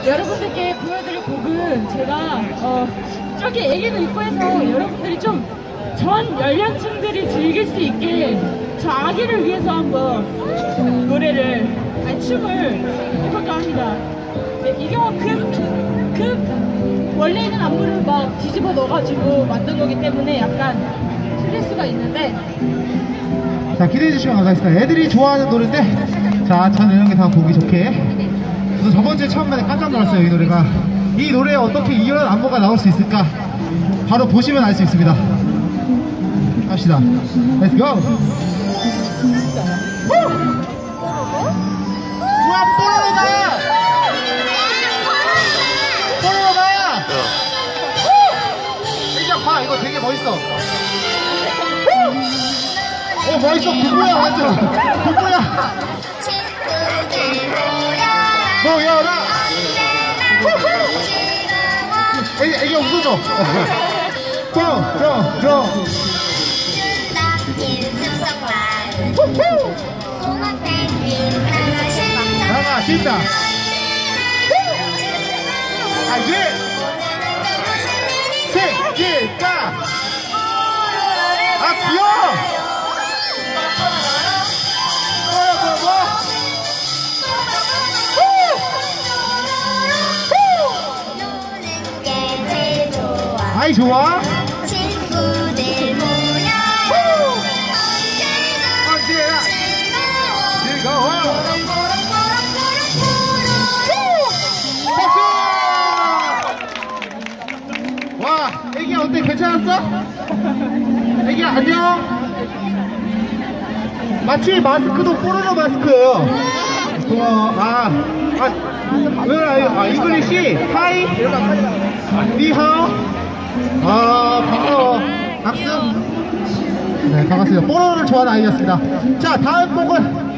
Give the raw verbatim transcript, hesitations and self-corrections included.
여러분들께 보여드릴 곡은 제가 어, 저기 애기도 있고 해서 여러분들이 좀 전 연령층들이 즐길 수 있게 저 아기를 위해서 한번 노래를, 아니 춤을 해볼까 합니다. 네, 이 경우 급, 급 원래 있는 안무를 막 뒤집어 넣어가지고 만든 거기 때문에 약간 틀릴 수가 있는데, 자, 기대해 주시면 감사하겠습니다. 애들이 좋아하는 노래인데, 자, 전 연령대상 보기 좋게. 저도 저번주에 처음 만에 깜짝 놀랐어요. 이 노래가, 이 노래에 어떻게 이런 안무가 나올 수 있을까, 바로 보시면 알 수 있습니다. 갑시다. Let's go. 우와, 뽀로로다! 뽀로로다! 이제 봐, 이거 되게 멋있어. 어, 멋있어. 부부야, 완전. 부부야. 모여라. 애기, 애기 웃어줘. 뿅, 뿅, 뿅. 나가, 신다. 아, 예. 새끼다. 아, 귀여워. 아이, 좋아. 친구들 모여 언제나 즐거워. 박수. 와, 애기야 어때? 괜찮았어? 애기야 안녕. 마치 마스크도 뽀로로 마스크예요. 고마워. 아, 아, 왜, 아, 잉글리시? 하이? 니하오? 아, 반가워. 박수. 네, 반갑습니다. 뽀로로를 좋아하는 아이였습니다. 자, 다음 곡은